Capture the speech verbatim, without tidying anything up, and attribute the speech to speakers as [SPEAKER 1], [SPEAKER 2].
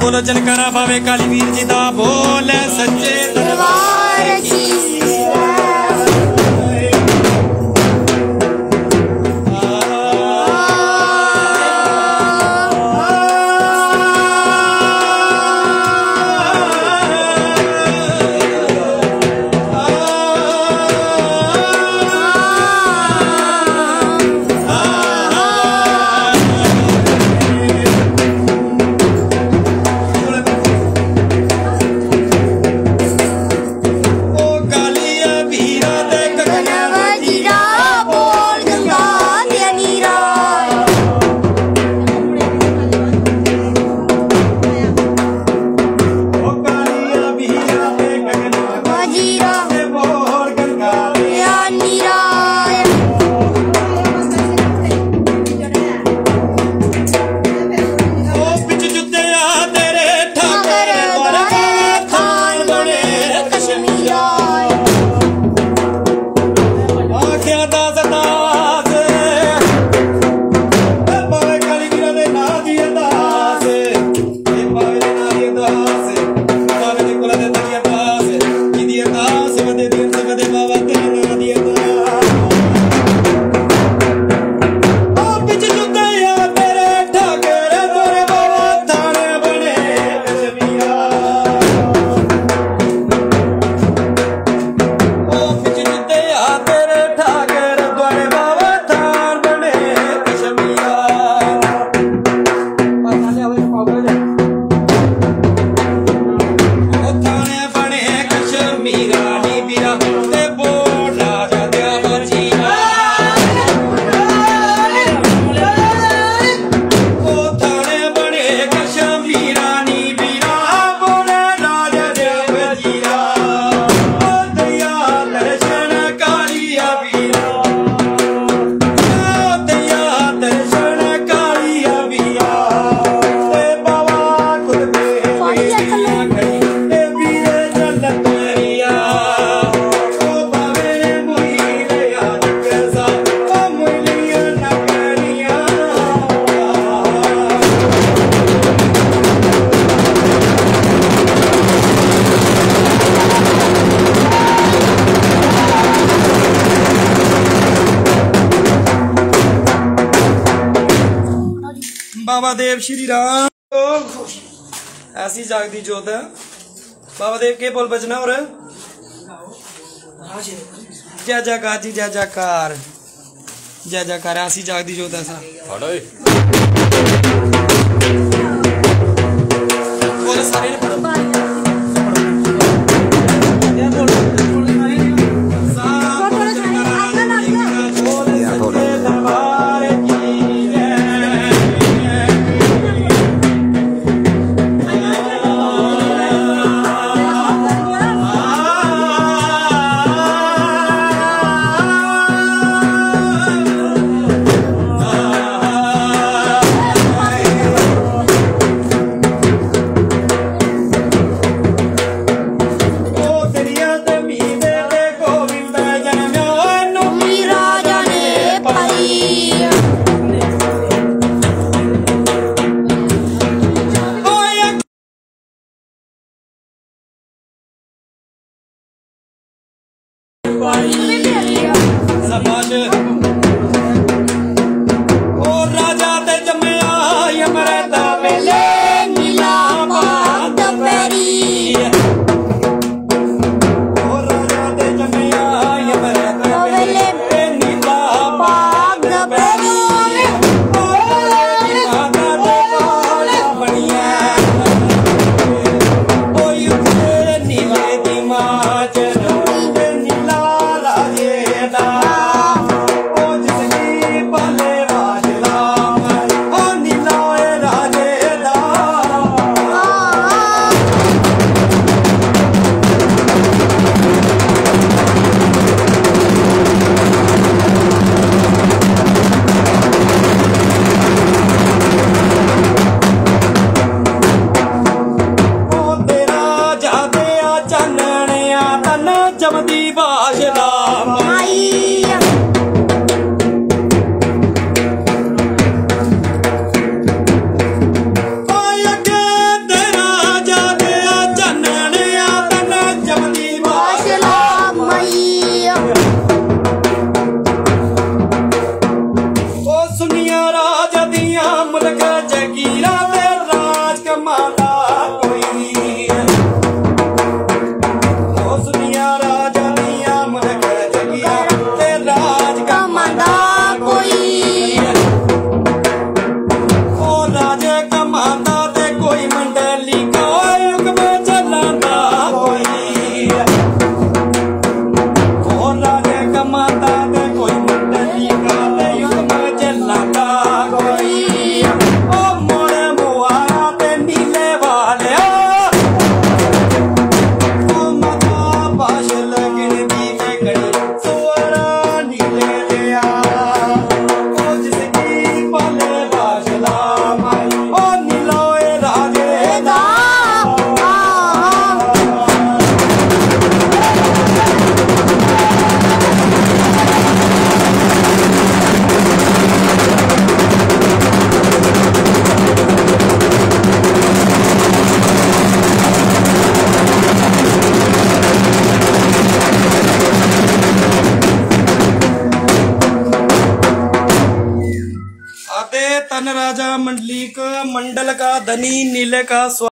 [SPEAKER 1] बोलो जनकारा भावे काली वीर जी दा बोल सच्चे दरबार की। बाबा देव श्री राम ऐसी जागती जोत है। बाबा देव के बोल बजना और जय जयकार जी, जय जयकार, जय जयकार। ऐसी जागती जोत ऐसा बोलो सारे और राजा ते जमया यमराता वेले नीला पाद पैरी। और राजा ते जमया यमराता वेले नीला पाद पैरी। माता दे कोल बनिया ओ युद्धे नीले दी माच नीला राजे दा ओ जिसकी भले राज राम ओ नीला राजे दा धन राजा मंडलिक मंडल का धनी नीले का